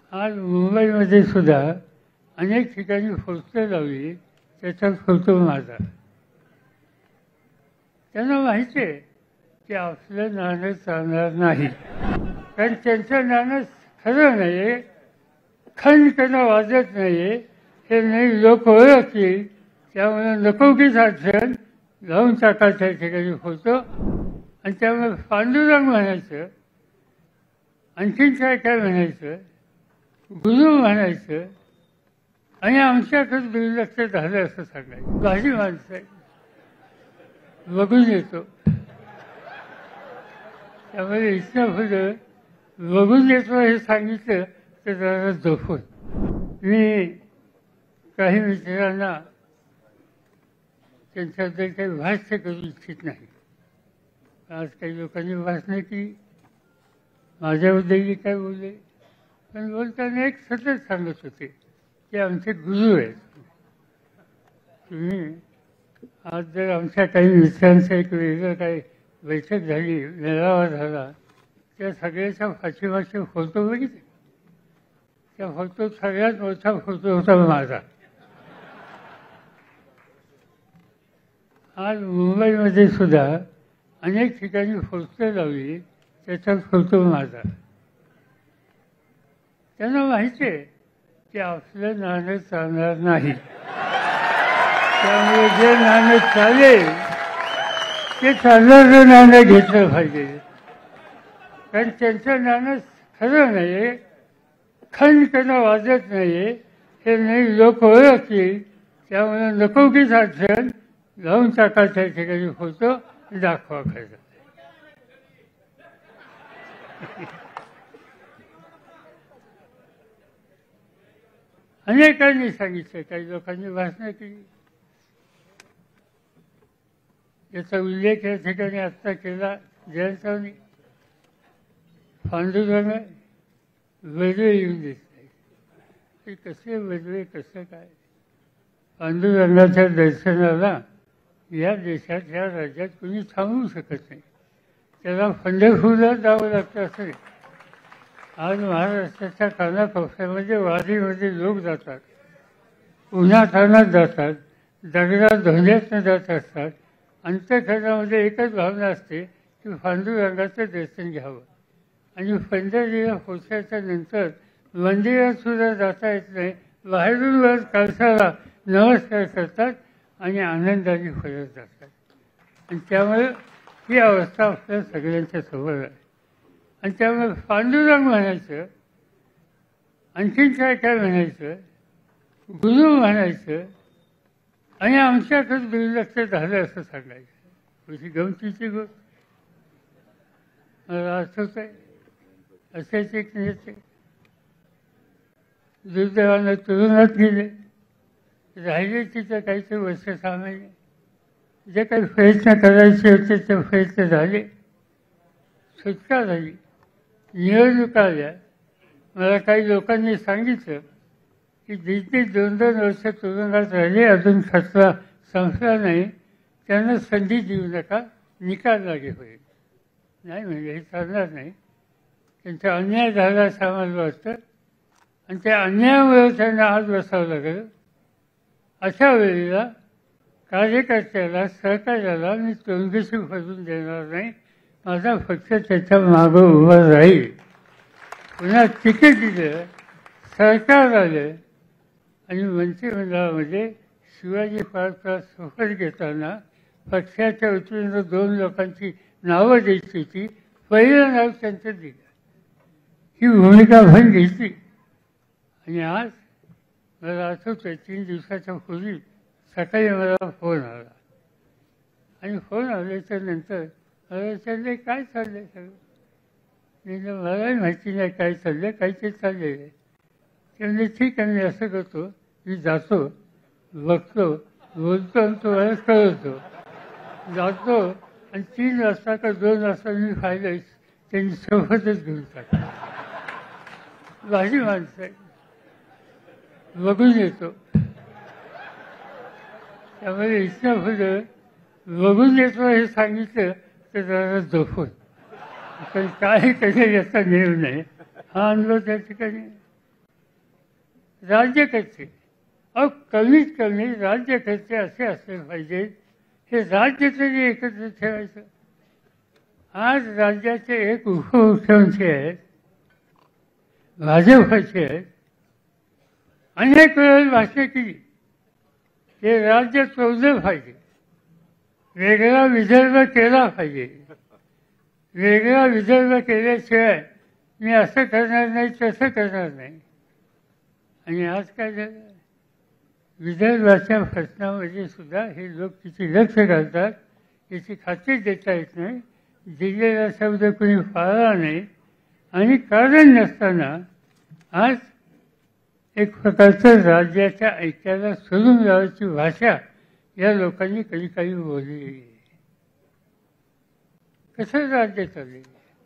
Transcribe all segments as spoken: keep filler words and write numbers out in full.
आज मुंबईमध्ये सुद्धा अनेक ठिकाणी पोस्टर लावली, त्याचा फोटो माझा. त्यांना माहिती आहे की आपलं नाणं चालणार नाही, कारण त्यांचं नाणं खरं नाही आहे, खंड त्यांना वाजत नाही आहे, हे नाही लोक ओळखतील. त्यामुळे नको की साक्षण लावून टाकायच्या ठिकाणी फोटो, आणि त्यामुळे पांडुरंग म्हणायचं, आणखीन काय काय म्हणायचं, गुरु म्हणायचं, आणि आमच्याकडे दुर्लक्ष झालं असं सांगायचं. भाजी माणसं आहे, बघून येतो. त्यामुळे इथनं पुढं बघून येतो हे सांगितलं तर जरा झोपून. मी काही मित्रांना त्यांच्याबद्दल काही भाष्य करू इच्छित नाही. आज काही लोकांनी भाषणं केली, माझ्याबद्दलही काय बोलले, पण बोलताना एक सतत सांगत होते की आमचे गुरु आहेत. तुम्ही आज जर आमच्या काही मित्रांचं एक वेगळं काही बैठक झाली, मेळावा झाला, त्या सगळ्याच्या पाठीमागचे फोटो बघितले. त्या फोटोत सगळ्यात मोठा फोटो होता माझा. आज मुंबईमध्ये सुद्धा अनेक ठिकाणी पोस्टर लावली, त्याचा फोटो माझा. त्यांना माहिती आहे की आपलं नाणं चालणार नाही, त्यामुळे जे नाणं चालेल ते चालणारं नाणं घेतलं पाहिजे, कारण त्यांचं नाणं खरं नाही आहे, खंड त्यांना वाजत नाही आहे, हे नाही लोक ओळखतील. त्यामुळे नको की साक्षण लावून टाकायच्या ठिकाणी फोटो दाखवा खरं. अनेकांनी सांगितलं, काही लोकांनी भाषणं केली. याचा उल्लेख या ठिकाणी आत्ता केला जयंतरावनी. पांडुरंग वेगळे येऊन दिसत नाही, कसे वेगळे, कसं काय. पांडुरंगाच्या दर्शनाला या देशात, या राज्यात कुणी थांबवू शकत नाही. त्याला पंढरपूरला जावं लागतं असं. आज महाराष्ट्राच्या कानाकोपऱ्यामध्ये वारीमध्ये लोक जातात, उन्हातान्हात जातात, दगडात धोंड्यातनं जात असतात. अंतःकरणामध्ये एकच भावना असते की पांडुरंगाचं दर्शन घ्यावं. आणि पंढरीला पोचल्याच्या नंतर मंदिरात सुद्धा जाता येत नाही, बाहेरून वर कळसाला नमस्कार करतात आणि आनंदाने परत जातात. आणि त्यामुळे ही अवस्था आपल्या सगळ्यांच्या समोर आहे. आणि त्यामुळे पांडुरंग म्हणायचं, आणखीन काय काय म्हणायचं, गुरु म्हणायचं, आणि आमच्याकडे दुर्लक्ष झालं असं सांगायचं. अशी गमतीची गोष्ट मला आठवत आहे. असेच एक नेते दुर्दैवानं तुरुंगात गेले, राहिले तिथं काहीतरी वर्ष सहा महिने. जे काही प्रयत्न करायचे होते ते प्रयत्न झाले, सुटका झाली, निवडणुका आल्या. मला काही लोकांनी सांगितलं की जिथे दोन दोन वर्ष तुरुंगात राहिले, अजून खटला संपला नाही, त्यांना संधी देऊ नका, निकाल लागे होईल. नाही म्हणजे हे चालणार नाही. त्यांचा अन्याय झाला असं आम्हाला वाटतं, आणि त्या अन्यायामुळे त्यांना आज बसावं लागलं. अशा वेळेला कार्यकर्त्याला, सहकार्याला मी तोंडशी फसवून देणार नाही. माझा पक्ष त्याच्या मागं उभा राहील. पुन्हा तिकीट दिलं, सरकार आलं, आणि मंत्रिमंडळामध्ये शिवाजी पार्कला शपथ घेताना पक्षाच्या वतीनं दोन लोकांची नावं द्यायची होती. पहिलं नाव त्यांचं दिलं. ही भूमिका पण घेतली. आणि आज मला आठवतं, तीन दिवसाच्या पूर्वी सकाळी मला फोन आला, आणि फोन आल्याच्या नंतर मला विचारले काय चाललं आहे सगळं. म्हणजे मलाही माहिती नाही काय चाललं, काहीतरी चाललेलं आहे. ते म्हणजे ठीक आहे, मी असं करतो, मी जातो, बघतो, बोलतो, आणि तो मला कळवतो. जातो, आणि तीन वाजता का दोन वाजता मी पाहिलं त्यांनी सोबतच घेऊन टाकलं. भाजी माणसं आहे, बघून येतो. त्यामुळे इथनं पुढं बघून येतो हे सांगितलं तर जरा झोपून, पण काय कधी याचा नेम नाही. हा अनुभव त्या ठिकाणी राज्यकर्ते, अहो कमीत कमी राज्यकर्ते असे असले पाहिजे, हे राज्य तरी एकत्र ठेवायचं. आज राज्याचे एक उपमुख्यमंत्री आहेत, भाजपचे आहेत, अनेक वेळा भाषण केली हे राज्य चोरलं पाहिजे, वेगळा विदर्भ केला पाहिजे, वेगळा विदर्भ केल्याशिवाय मी असं करणार नाही तसं करणार नाही. आणि आज काय झालं, विदर्भाच्या प्रश्नामध्ये सुद्धा हे लोक किती लक्ष घालतात याची खात्री देता येत नाही. दिलेला शब्द कोणी पाळला नाही आणि कारण नसताना आज एक प्रकारचं राज्याच्या ऐक्याला सोडून लावायची भाषा या लोकांनी कधी काही बोलली. कसं राज्य चालले.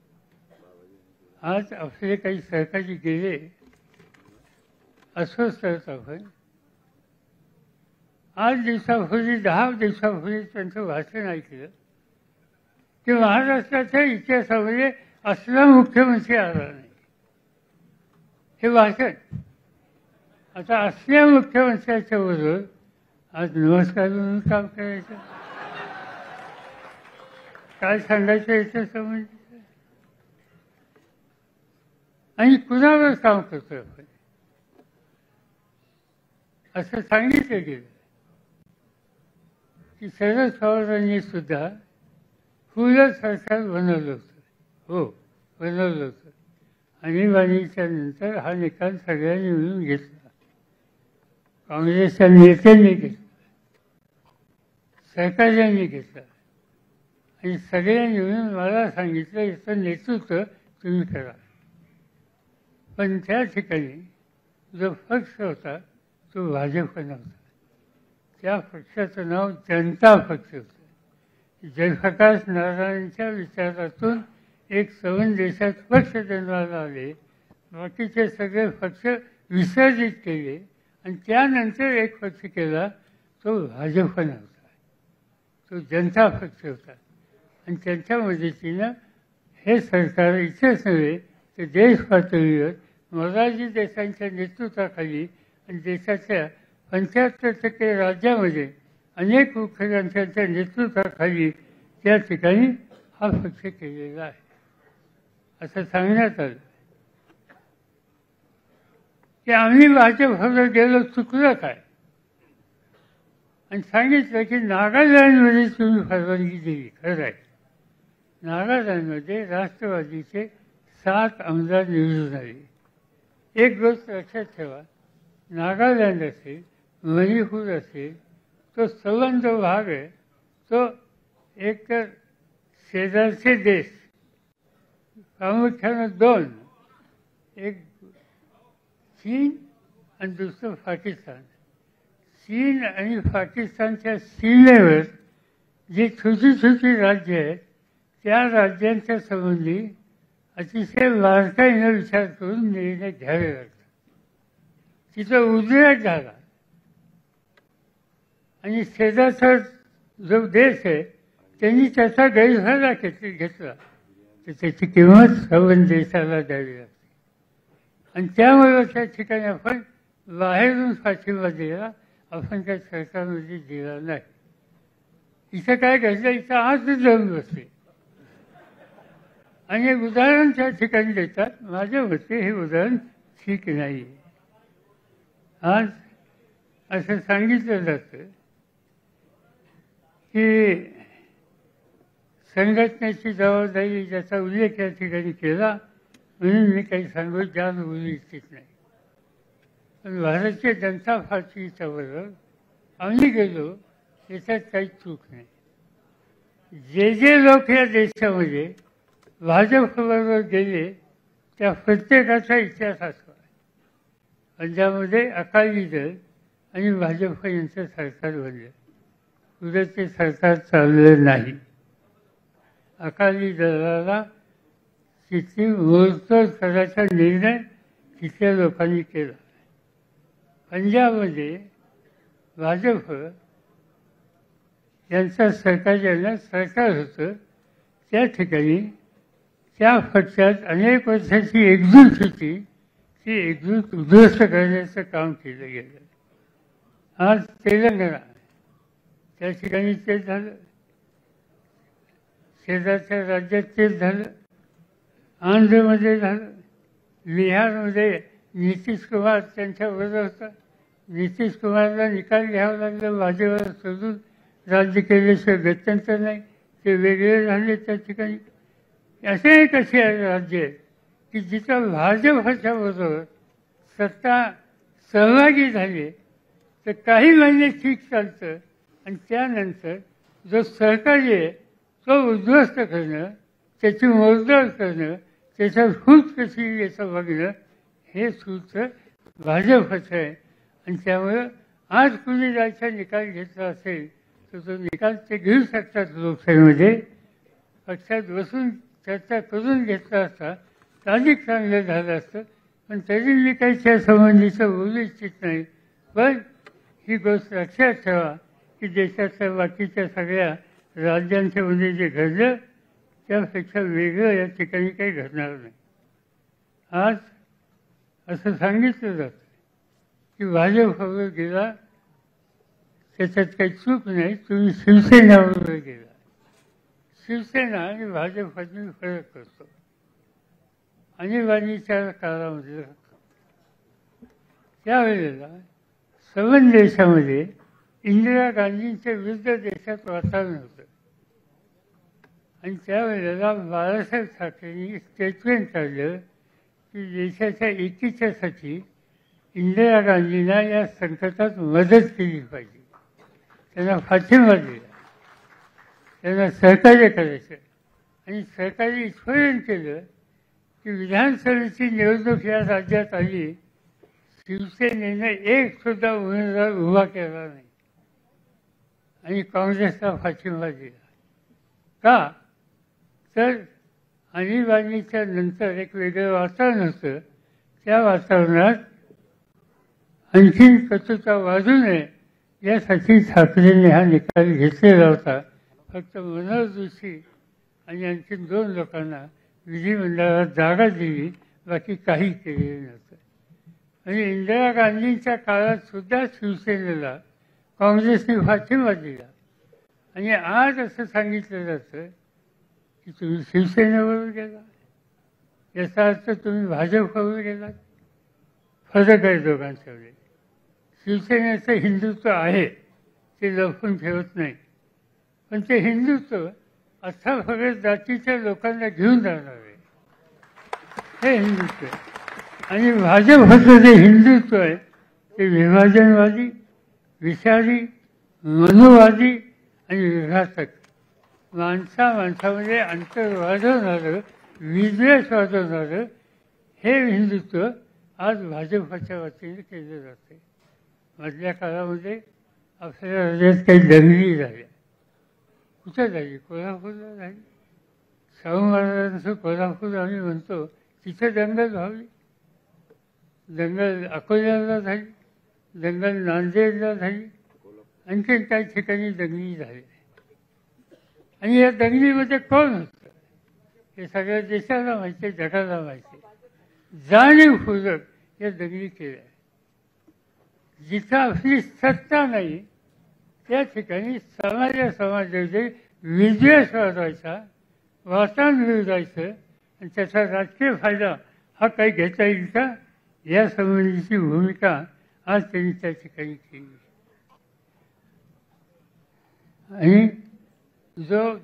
आज आपले काही सहकारी गेले अस्वस्थ होत आपण. आठ दिवसापूर्वी दहा दिवसापूर्वी त्यांचं भाषण ऐकलं की महाराष्ट्राच्या इतिहासामध्ये असला मुख्यमंत्री आला नाही. हे भाषण आता असल्या मुख्यमंत्र्याच्या बरोबर आज नमस्कार म्हणून काम करायचं, काय सांगायचं याच्या संबंधी. आणि कुणावर काम करतो आपण असं सांगितलं गेलं की शरद पवारांनी सुद्धा फुलं सरकार बनवलं होतं. हो, बनवलं होतं. आणीबाणीच्या नंतर हा निकाल सगळ्यांनी मिळून घेतला, काँग्रेसच्या नेत्यांनी घेतला, सरकारच्यांनी घेतला आणि सगळ्यांनी मिळून मला सांगितलं याचं नेतृत्व तुम्ही करा. पण त्या ठिकाणी जो पक्ष होता तो भाजप नव्हता. त्या पक्षाचं नाव जनता पक्ष होतं. जयप्रकाश नारायणांच्या विचारातून एक संबंध देशात पक्ष जन्माला आले, बाकीचे सगळे पक्ष विसर्जित केले आणि त्यानंतर एक पक्ष केला तो भाजप नव्हता, तो जनता पक्ष होता. आणि त्यांच्या मदतीनं हे सरकार इथेच नव्हे तर देश पातळीवर मोरारजी देसाईंच्या नेतृत्वाखाली आणि देशाच्या पंच्याहत्तर टक्के राज्यामध्ये अनेक मुख्यमंत्र्यांच्या नेतृत्वाखाली त्या ठिकाणी हा पक्ष केलेला आहे असं सांगण्यात आलं. की आम्ही भाजपवर गेलो चुकलं काय आणि सांगितलं की नागालँडमध्ये तुम्ही परवानगी दिली. खरं आहे, नागालँडमध्ये राष्ट्रवादीचे सात आमदार निवडून आले. एक गोष्ट लक्षात ठेवा, नागालँड असेल, मणिपूर असेल, तो संबंध भाग आहे, तो एक तर शेजारचे देश, प्रामुख्यानं दोन, एक चीन आणि दुसरं पाकिस्तान. चीन आणि पाकिस्तानच्या सीमेवर जी छोटी छोटी राज्य आहेत त्या राज्यांच्या संबंधी अतिशय बारकाईनं विचार करून निर्णय घ्यावे लागतात. तिथं उद्रेक झाला आणि शेजारचा जो देश आहे त्यांनी त्याचा गैरफायदा घेतला तर त्याची किंमत संबंध देशाला द्यावी लागते. आणि त्यामुळे त्या ठिकाणी आपण बाहेरून पाठिंबा दिला, आपण काही सरकारमध्ये दिला नाही. इथं काय घडलं, इथं आज जाऊन बसले आणि एक उदाहरण त्या ठिकाणी देतात. माझ्या मते हे उदाहरण ठीक नाही. आज असं सांगितलं जातं की संघटनेची जबाबदारी ज्याचा उल्लेख या ठिकाणी केला म्हणून मी काही सांगू जान बोलू इच्छित नाही. पण भारतीय जनता पार्टीच्या बरोबर आम्ही गेलो याच्यात काही चूक नाही. जे जे लोक या देशामध्ये भाजपबरोबर गेले त्या प्रत्येकाचा इतिहास असतो. पंजाबमध्ये अकाली दल आणि भाजप यांचं सरकार बनलं, पुढे ते सरकार चाललं नाही. अकाली दलाला तिथली मोडतोड करायचा निर्णय तिथल्या लोकांनी केला. पंजाबमध्ये भाजप यांचं सरकार सरकार होतं, त्या ठिकाणी त्या पक्षात अनेक वर्षाची एकजूट होती. ती एकजूट उद्ध्वस्त करण्याचं काम केलं गेलं. आज तेलंगणा त्या ठिकाणी तेच झालं, शेजारच्या राज्यात तेच झालं, आंध्रमध्ये झालं, बिहारमध्ये नितीश कुमार त्यांच्याबरोबर होता. नितीश कुमारला निकाल घ्यावा लागला, भाजपला सोडून राज्य केल्याशिवाय गत्यंतर नाही, ते वेगळे झाले त्या ठिकाणी. असे एक असे राज्य आहे की जिथं भाजपच्या बरोबर सत्ता सहभागी झाली तर काही महिने ठीक चालतं आणि त्यानंतर जो सहकारी आहे तो उद्ध्वस्त करणं, त्याची मोडतोड करणं, त्याच्यात फूट कशी याचं बघणं हे सूत्र भाजपचं आहे. आणि त्यामुळं आज कुणी जायचा निकाल घेतला असेल तर तो निकाल ते घेऊ शकतात लोकसभेमध्ये. पक्षात बसून चर्चा करून घेतला असता तर अधिक चांगलं झालं असतं. पण तरी मी काही त्या संबंधीचं बोलू इच्छित नाही. पण ही गोष्ट लक्षात ठेवा की देशातल्या बाकीच्या सगळ्या राज्यांच्यामध्ये जे घडलं त्यापेक्षा वेगळं या ठिकाणी काही घडणार नाही. आज असं सांगितलं जातं की भाजपबरोबर गेला त्याच्यात काही चूक नाही, तुम्ही शिवसेनेबरोबर गेला. शिवसेना आणि भाजपमध्ये फरक करतो. आणीबाणीच्या काळामध्ये त्यावेळेला सवन देशामध्ये इंदिरा गांधींच्या विरुद्ध देशात वातावरण होतं आणि त्यावेळेला बाळासाहेब ठाकरेंनी स्टेटमेंट काढलं की देशाच्या एकीच्यासाठी इंदिरा गांधींना या संकटात मदत केली पाहिजे, त्यांना पाठिंबा दिला, त्यांना सहकार्य करायचं. आणि सहकार्य इथपर्यंत केलं की विधानसभेची निवडणूक या राज्यात आली, शिवसेनेने एक सुद्धा उमेदवार उभा केला नाही आणि काँग्रेसला पाठिंबा दिला. का तर आणीबाणीच्या नंतर एक वेगळं वातावरण होतं. त्या वातावरणात आणखीन कटुता वाढू नये यासाठी ठाकरेंनी हा निकाल घेतलेला होता. फक्त मनोहर जोशी आणि आणखीन दोन लोकांना विधिमंडळात जागा दिली, बाकी काही केलेलं नव्हतं. आणि इंदिरा गांधींच्या काळात सुद्धा शिवसेनेला काँग्रेसने पाठिंबा दिला. आणि आज असं सांगितलं जातं की तुम्ही शिवसेनेबरोबर गेला, याचा अर्थ तुम्ही भाजपबरोबर गेलात. फरक आहे दोघांच्यामध्ये. शिवसेनेचं हिंदुत्व आहे ते लपवून ठेवत नाही, पण ते हिंदुत्व असा फक्त जातीच्या लोकांना घेऊन जाणार आहे, हे हिंदुत्व आहे. आणि भाजपचं जे हिंदुत्व आहे ते विभाजनवादी, विषारी, मनुवादी आणि विघातक, माणसा माणसामध्ये अंतर वाढवणारं, विद्वेष वाढवणारं हे हिंदुत्व आज भाजपच्या वतीने केलं जाते. मधल्या काळामध्ये आपल्या राज्यात काही दंगली झाल्या. कुठं झाली? कोल्हापूरला झाली. शाहू महाराजांचं कोल्हापूर आम्ही म्हणतो, तिथे दंगल व्हावी. दंगल अकोल्याला झाली, दंगल नांदेडला झाली, आणखीन काही ठिकाणी दंगली झाली. आणि या दंगलीमध्ये कोण होतं हे सगळ्या देशाला माहिती आहे, जगाला माहिती आहे. जाणीवपूर्वक या दंगली केल्या. जिथं आपली सत्ता नाही त्या ठिकाणी समाजा समाजामध्ये विद्वेष वाढवायचा, वातावरण मिळवायचं आणि त्याचा राजकीय फायदा हा काही घेता येईल का, या संबंधीची भूमिका आज त्यांनी त्या ठिकाणी केली. आणि जो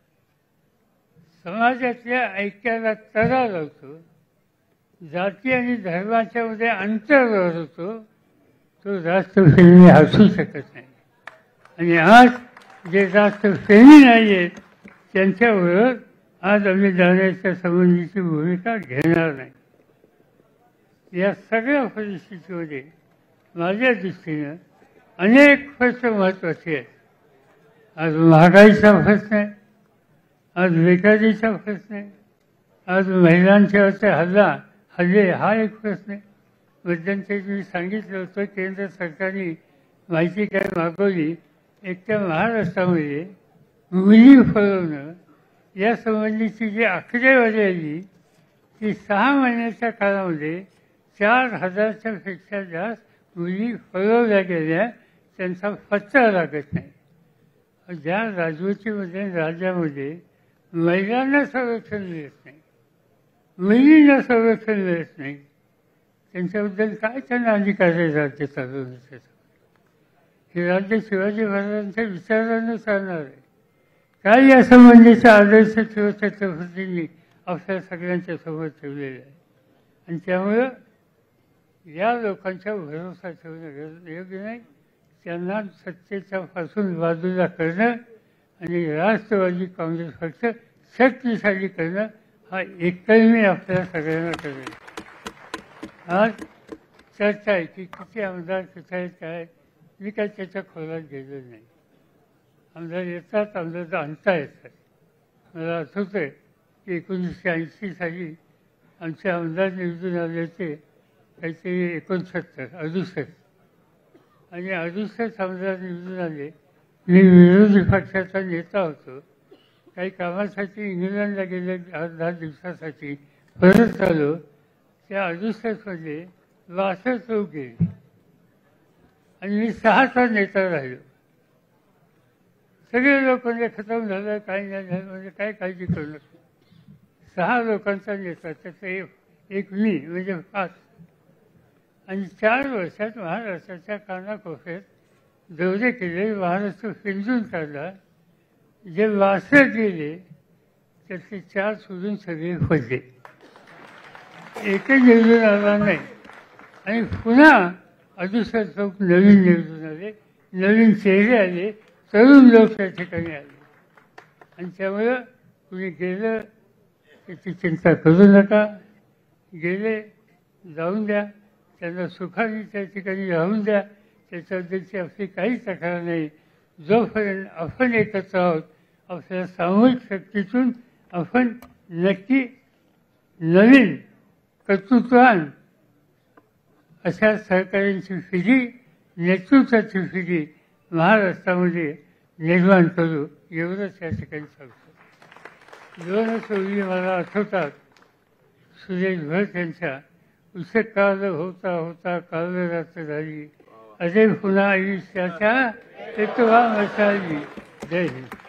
समाजातल्या ऐक्याला तडा लावतो, जाती आणि धर्माच्या मध्ये अंतर वाढवतो, तो राष्ट्रप्रेमी असू शकत नाही. आणि आज जे राष्ट्रप्रेमी नाही आहेत त्यांच्याबरोबर आज आम्ही जाण्याच्या संबंधीची भूमिका घेणार नाही. या सगळ्या परिस्थितीमध्ये माझ्या दृष्टीनं अनेक प्रश्न महत्त्वाचे आहेत. आज महागाईचा प्रश्न आहे, आज बेकारीचा प्रश्न आहे, आज महिलांच्यावरचे हल्ला हल्ले हा एक प्रश्न आहे. मध्यंतरी मी सांगितलं होतं केंद्र सरकारने माहिती काय मागवली, एकट्या महाराष्ट्रामध्ये मुली फळवणं यासंबंधीची जी आकडेवारी आली ती सहा महिन्याच्या काळामध्ये चार हजारच्या पेक्षा जास्त मुली पळवल्या गेल्या, त्यांचा पत्ता लागत नाही. ज्या राजवटीमध्ये राज्यामध्ये महिलांना संरक्षण मिळत नाही, मुलींना संरक्षण मिळत नाही, त्यांच्याबद्दल काय त्यांना अधिकारी राज्य चालवण्याचं? हे राज्य शिवाजी महाराजांच्या विचारानं चालणार आहे. काय या संबंधीचा आदर्श छत्रपतींनी आपल्या सगळ्यांच्या समोर ठेवलेला आहे. आणि त्यामुळं या लोकांच्या भरोसा ठेवणं योग्य नाही. त्यांना सत्तेच्या पासून बाजूला करणं आणि राष्ट्रवादी काँग्रेस पक्ष शक्तिशाली करणं हा एकमेव आपल्याला सगळ्यांना करेल. आज चर्चा आहे की किती आमदार कुठे आहेत काय, मी काय त्याच्या खोलात गेलो नाही. आमदार येतात, आमदार आणता येतात. मला आठवतं आहे की एकोणीसशे ऐंशी साली आमचे आमदार निवडून आले होते काहीतरी एकोणसत्तर अडुसष्ट आणि अडुसष्ट आमदार निवडून आले. मी विरोधी पक्षाचा नेता होतो. काही कामासाठी इंग्लंडला गेले, आठ दहा दिवसासाठी परत आलो. त्या अडुसष्टमध्ये बासष्ट लोक गेले आणि मी सहाचा नेता राहिलो. सगळे लोक म्हणजे खतम झालं, काही नाही झालं, म्हणजे काय काळजी करू नका. सहा लोकांचा नेता, त्याचं एक एक मी म्हणजे पाच. आणि चार वर्षात महाराष्ट्राच्या कानाकोपऱ्यात दौरे केले, महाराष्ट्र फिंजून काढला. जे वासत गेले त्याचे चार सोडून सगळे पडले, एकही निवडून आला नाही. आणि पुन्हा अडुसष्ट लोक नवीन निवडून आले, नवीन चेहरे आले, तरुण लोक त्या ठिकाणी आले. आणि त्यामुळं कुणी गेलं त्याची चिंता करू नका. गेले जाऊन द्या, त्यांना सुखाने त्या ठिकाणी राहून द्या. त्याच्याबद्दलची आपली काही तक्रार नाही. जोपर्यंत आपण एकत्र आहोत, आपल्या सामूहिक शक्तीतून आपण नक्की नवीन कर्तृत्वान अशा सहकार्यांची पिढी, नेतृत्वाची पिढी महाराष्ट्रामध्ये निर्माण करू, एवढंच या ठिकाणी सांगतो. दोनच ओळी मला आठवतात सुरेश भट यांच्या. उसे काल होता होता काल रात्र झाली, अजय पुन्हा आयुष्याच्या तेतवा मशाली. जय हिंद.